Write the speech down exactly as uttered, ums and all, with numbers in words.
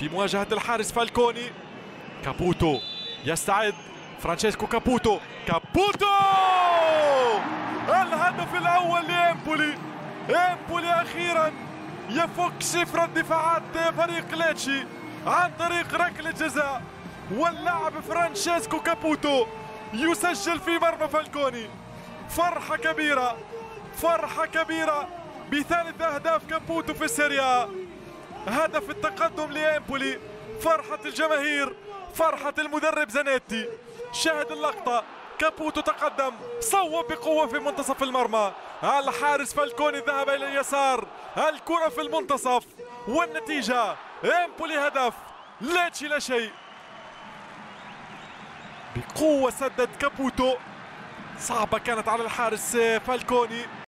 في مواجهة الحارس فالكوني. كابوتو يستعد، فرانشيسكو كابوتو، كابوتو الهدف الأول لإمبولي. إمبولي أخيرا يفك شفرة دفاعات فريق ليتشي عن طريق ركلة جزاء، واللاعب فرانشيسكو كابوتو يسجل في مرمى فالكوني. فرحة كبيرة، فرحة كبيرة بثالث أهداف كابوتو في السيريا. هدف التقدم لإمبولي، فرحة الجماهير، فرحة المدرب زانيتي. شاهد اللقطة، كابوتو تقدم، صوب بقوة في منتصف المرمى، الحارس فالكوني ذهب إلى اليسار، الكرة في المنتصف، والنتيجة إمبولي هدف، ليتشي لا شيء. بقوة سدد كابوتو، صعبة كانت على الحارس فالكوني.